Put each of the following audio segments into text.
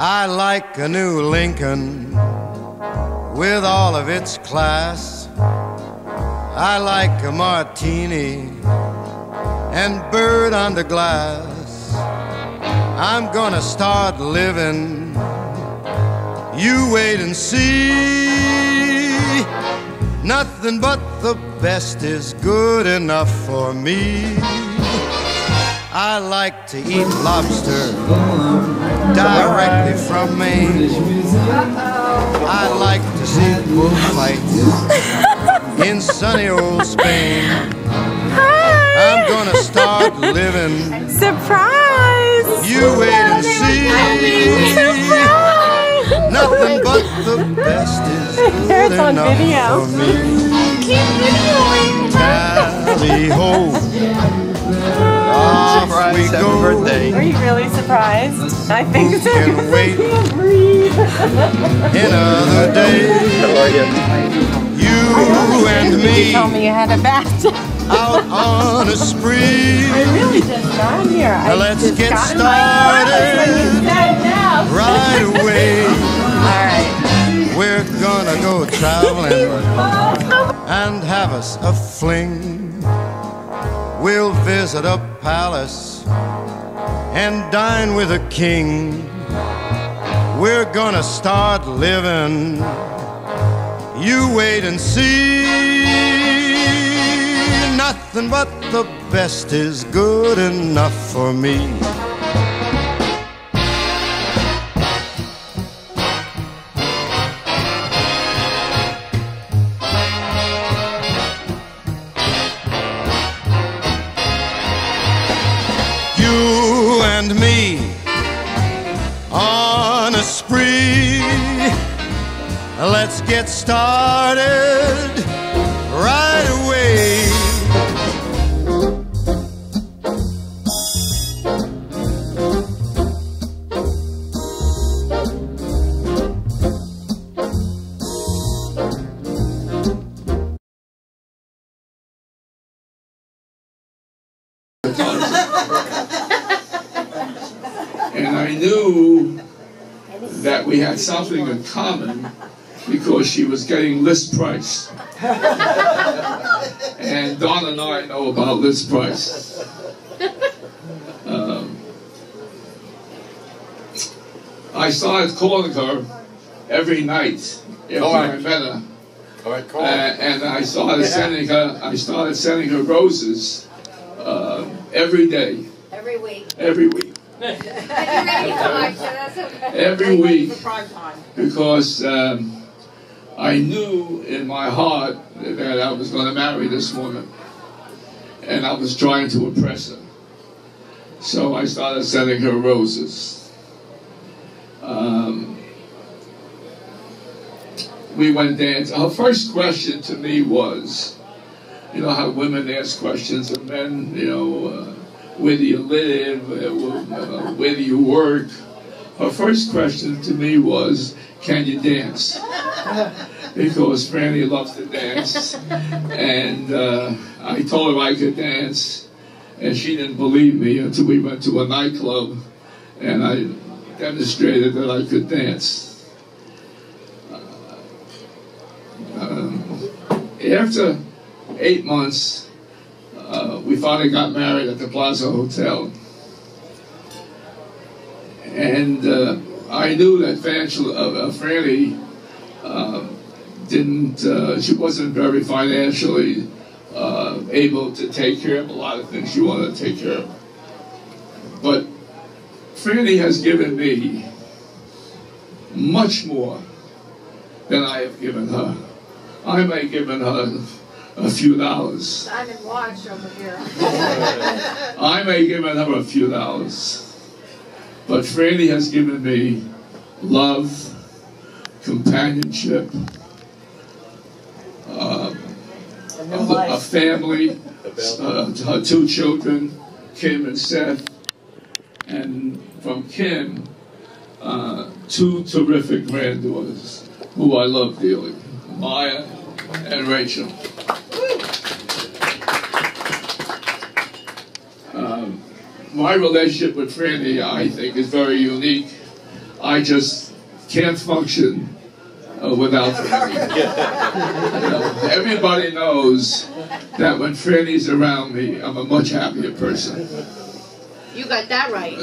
I like a new Lincoln with all of its class. I like a martini and bird under glass. I'm gonna start living, you wait and see. Nothing but the best is good enough for me. I like to eat lobster directly from Maine. I like to see bullfights in sunny old Spain. I'm gonna start living. Surprise! You wait and see. Surprise! Nothing but the best is good enough for me. Keep videoing. Tally-ho. Off we go. Birthday. Are you really surprised? I think so. Can wait Can't breathe. another day. How are you? You and You me told me you had a bath. out on a spree. I really just got here. I Let's just get got in my clothes when you started said no. right away. All right. We're gonna go traveling and have us a fling. We'll visit a palace and dine with a king. We're gonna start living, you wait and see. Nothing but the best is good enough for me. You and me on a spree. Let's get started right away. And I knew that we had something in common because she was getting list price. And Don and I know about list price. I started calling her every night after I met her. All right, call. And I started sending her roses every day. Every week. Every week. Every week, because I knew in my heart that I was going to marry this woman, and I was trying to impress her. So I started sending her roses. We went dancing. Her first question to me was, you know how women ask questions of men, you know, where do you live, where do you work? Her first question to me was, can you dance? Because Franny loves to dance. And I told her I could dance, and she didn't believe me until we went to a nightclub, and I demonstrated that I could dance. After 8 months, we finally got married at the Plaza Hotel. And I knew that Franny she wasn't very financially able to take care of a lot of things she wanted to take care of. But Franny has given me much more than I have given her. I may have given her a few dollars. Diamond watch over here. I may have given her a few dollars. But Franny has given me love, companionship, a family, her 2 children, Kim and Seth, and from Kim, 2 terrific granddaughters who I love dearly, Maya and Rachel. My relationship with Franny, I think, is very unique. I just can't function without Franny. You know, everybody knows that when Franny's around me, I'm a much happier person. You got that right.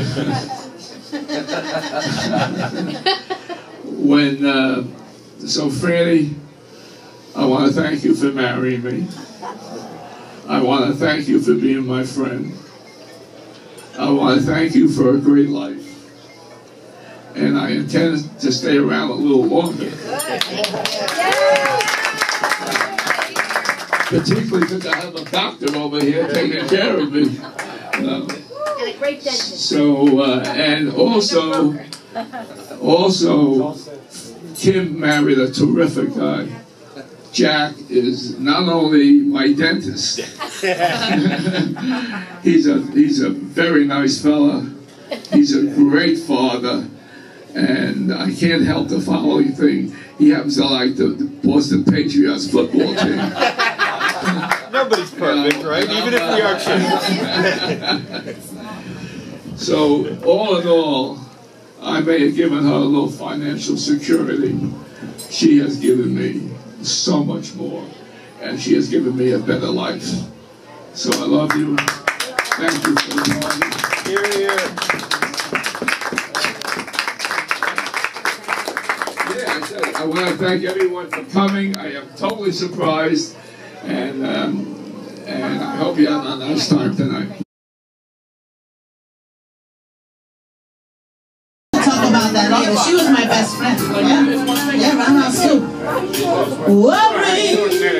So Franny, I want to thank you for marrying me. I want to thank you for being my friend. I want to thank you for a great life. And I intend to stay around a little longer. Particularly because I have a doctor over here taking care of me. And a great dentist. So, and also, Kim married a terrific guy. Jack is not only my dentist, he's a very nice fella. He's a great father, and I can't help the following thing. He happens to like the Boston Patriots football team. Nobody's perfect, right? Even if we are children. So, all in all, I may have given her a little financial security. She has given me so much more, and she has given me a better life. So I love you. Thank you for the party. Hear, hear. Yeah, I said I want to thank everyone for coming. I am totally surprised, and I hope you have a nice time tonight. About that later. She was my best friend. Yeah, around house too. Worry.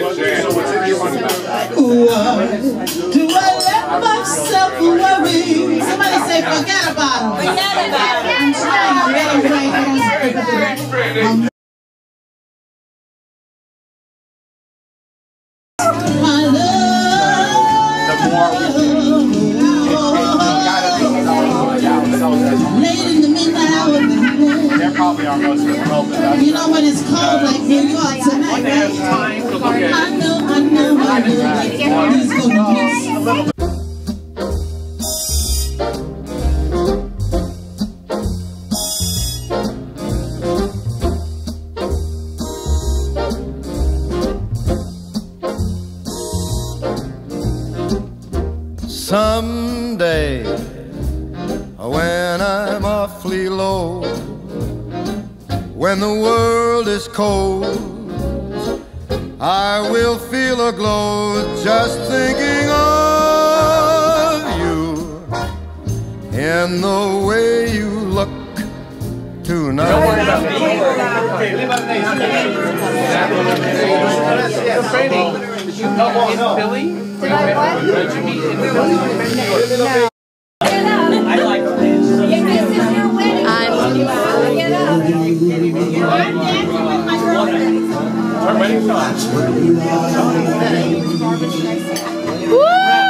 Do I let myself worry? Somebody say forget about him. Forget about him. I'm trying to get it right. My love. Late in the midnight hour. They're probably our most relevant. You know when it's cold like New York tonight, right? I know. He's gonna miss. Someday, when I'm awfully low, when the world is cold, I will feel a glow just thinking of you in the way you look tonight. Don't worry about me. Leave out Did you meet in Philly? Did I what? Did you meet in Philly? No. I like this. This is your wedding. Get up. I'm dancing with my girlfriend. Our wedding song. Woo!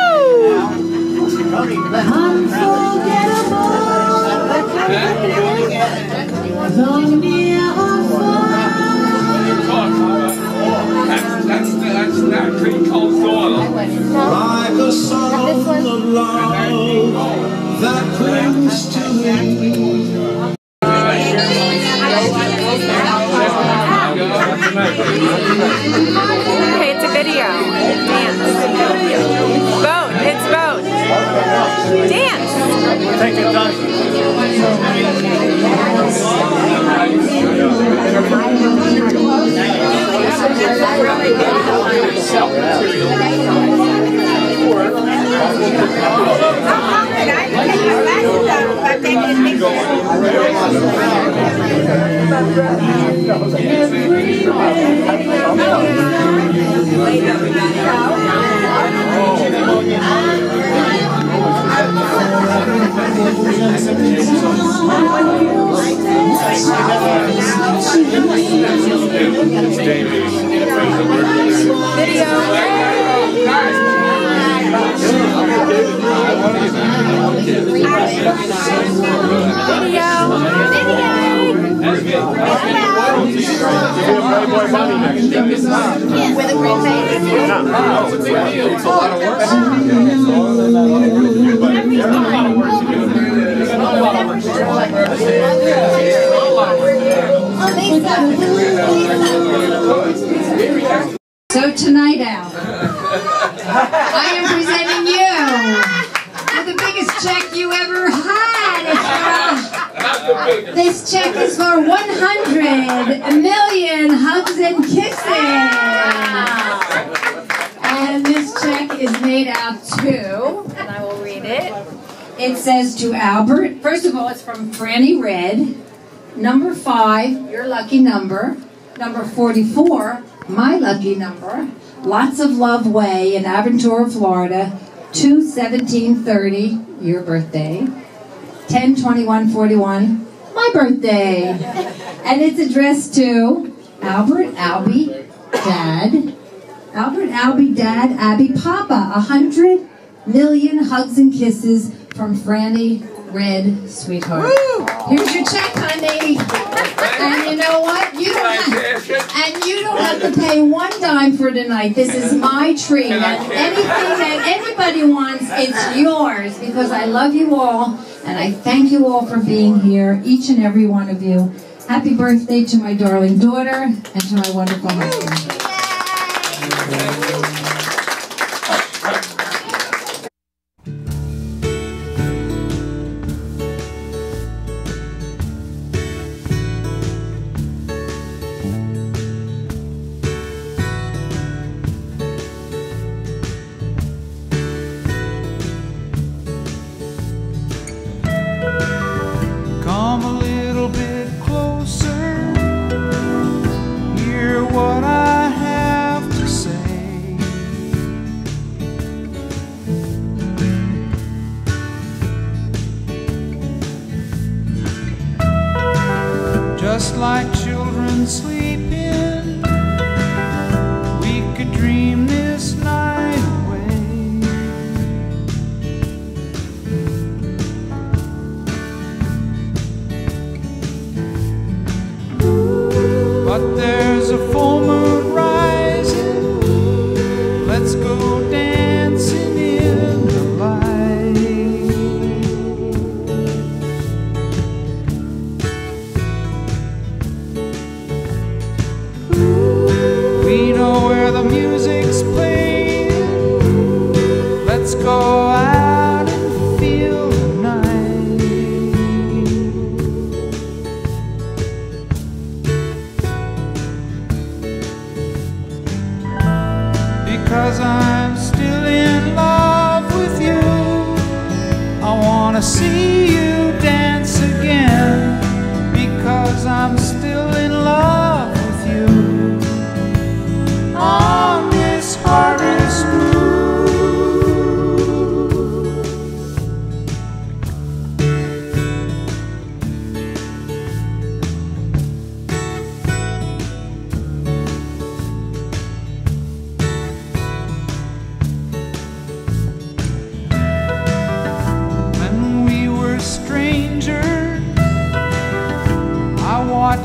That's not pretty cold soil. Like a song of love that clings to me. Okay, it's a video. Dance. Vote. It's vote. Dance. Take it, done. With a green face? It's a big deal. It's a lot of work. It's a lot of work to do. So tonight, Al, I am presenting you with the biggest check you ever had. This check is for 100 million hugs and kisses. And this check is made out to, And I will read it. it says to Albert, first of all, it's from Franny Red, number 5, your lucky number, number 44, my lucky number, Lots of Love Way in Aventura, Florida, 2/17/30, your birthday, 10/21/41, my birthday. And it's addressed to Albert, Albee, Dad, Albert, Albee, Dad, Abby, Papa, 100 million hugs and kisses from Franny Red, sweetheart. Woo! Here's your check, honey. And you know what? You don't have to pay one dime for tonight. This is my treat. And anything that anybody wants, it's yours. Because I love you all, and I thank you all for being here, each and every one of you. Happy birthday to my darling daughter and to my wonderful husband. Come a little bit closer, hear what I have to say. Just like children sleeping, we could dream this night away. But there's a full moon rising, let's go dancing in the light. We know where the music's playing, let's go out and feel the night. Because I'm still in love with you, I wanna see you dance again. Because I'm still in love with you on this harvest moon. When we were strangers, I watched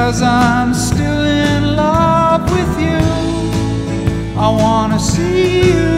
because I'm still in love with you. I wanna see you